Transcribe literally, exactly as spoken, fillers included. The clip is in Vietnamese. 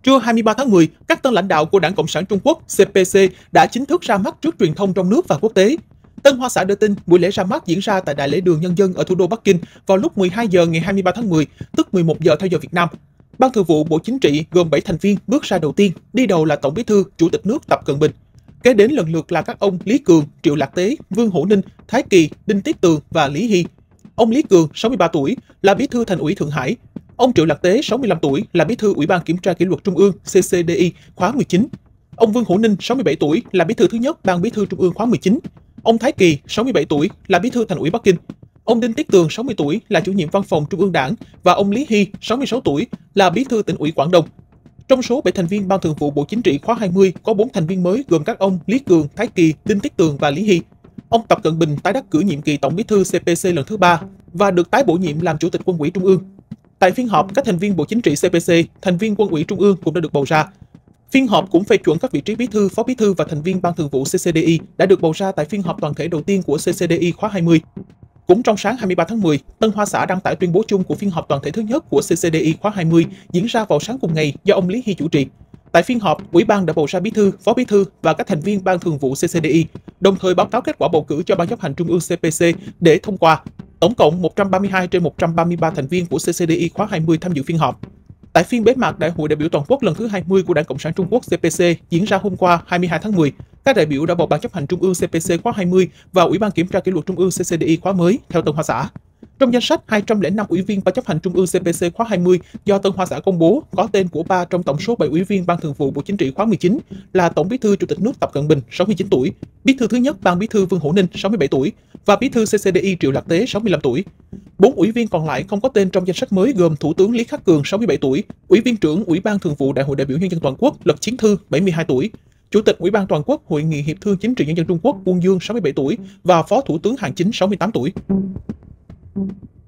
Trưa hai mươi ba tháng mười, các tân lãnh đạo của Đảng Cộng sản Trung Quốc C P C đã chính thức ra mắt trước truyền thông trong nước và quốc tế. Tân Hoa Xã đưa tin, buổi lễ ra mắt diễn ra tại Đại lễ đường Nhân dân ở thủ đô Bắc Kinh vào lúc mười hai giờ ngày hai mươi ba tháng mười, tức mười một giờ theo giờ Việt Nam. Ban Thường vụ Bộ Chính trị gồm bảy thành viên bước ra đầu tiên, đi đầu là Tổng Bí thư, Chủ tịch nước Tập Cận Bình. Kế đến lần lượt là các ông Lý Cường, Triệu Lạc Tế, Vương Hữu Ninh, Thái Kỳ, Đinh Tiết Tường và Lý Hy. Ông Lý Cường, sáu mươi ba tuổi, là Bí thư Thành ủy Thượng Hải. Ông Triệu Lạc Tế, sáu mươi lăm tuổi, là Bí thư Ủy ban Kiểm tra Kỷ luật Trung ương C C D I khóa mười chín. Ông Vương Hữu Ninh, sáu mươi bảy tuổi, là Bí thư thứ nhất Ban Bí thư Trung ương khóa mười chín. Ông Thái Kỳ, sáu mươi bảy tuổi, là Bí thư Thành ủy Bắc Kinh. Ông Đinh Tiết Tường, sáu mươi tuổi, là Chủ nhiệm Văn phòng Trung ương Đảng và ông Lý Hy, sáu mươi sáu tuổi, là Bí thư Tỉnh ủy Quảng Đông. Trong số bảy thành viên Ban Thường vụ Bộ Chính trị khóa hai mươi có bốn thành viên mới gồm các ông Lý Cường, Thái Kỳ, Đinh Tiết Tường và Lý Hy. Ông Tập Cận Bình tái đắc cử nhiệm kỳ Tổng Bí thư C P C lần thứ ba và được tái bổ nhiệm làm Chủ tịch Quân ủy Trung ương. Tại phiên họp, các thành viên Bộ Chính trị C P C, thành viên Quân ủy Trung ương cũng đã được bầu ra. Phiên họp cũng phê chuẩn các vị trí bí thư, phó bí thư và thành viên Ban Thường vụ C C D I đã được bầu ra tại phiên họp toàn thể đầu tiên của C C D I khóa hai mươi. Cũng trong sáng hai mươi ba tháng mười, Tân Hoa Xã đăng tải tuyên bố chung của phiên họp toàn thể thứ nhất của C C D I khóa hai mươi diễn ra vào sáng cùng ngày do ông Lý Hy chủ trì. Tại phiên họp, Ủy ban đã bầu ra bí thư, phó bí thư và các thành viên Ban Thường vụ C C D I, đồng thời báo cáo kết quả bầu cử cho Ban chấp hành Trung ương C P C để thông qua. Tổng cộng một trăm ba mươi hai trên một trăm ba mươi ba thành viên của C C D I khóa hai mươi tham dự phiên họp. Tại phiên bế mạc Đại hội đại biểu toàn quốc lần thứ hai mươi của Đảng Cộng sản Trung Quốc C P C diễn ra hôm qua hai mươi hai tháng mười, các đại biểu đã bầu Ban chấp hành Trung ương C P C khóa hai mươi và Ủy ban Kiểm tra Kỷ luật Trung ương C C D I khóa mới theo Tân Hoa Xã. Trong danh sách hai trăm lẻ năm ủy viên Ban chấp hành Trung ương C P C khóa hai mươi do Tân Hoa Xã công bố, có tên của ba trong tổng số bảy ủy viên Ban Thường vụ Bộ Chính trị khóa mười chín là Tổng Bí thư Chủ tịch nước Tập Cận Bình sáu mươi chín tuổi, Bí thư thứ nhất Ban Bí thư Vương Hữu Ninh sáu mươi bảy tuổi và Bí thư C C D I Triệu Lạc Tế sáu mươi lăm tuổi. Bốn ủy viên còn lại không có tên trong danh sách mới gồm Thủ tướng Lý Khắc Cường sáu mươi bảy tuổi, Ủy viên trưởng Ủy ban Thường vụ Đại hội đại biểu Nhân dân toàn quốc Lật Chiến Thư bảy mươi hai tuổi, Chủ tịch Ủy ban Toàn quốc Hội nghị Hiệp thương Chính trị Nhân dân Trung Quốc Uông Dương sáu mươi bảy tuổi và Phó Thủ tướng Hàn Chính sáu mươi tám tuổi.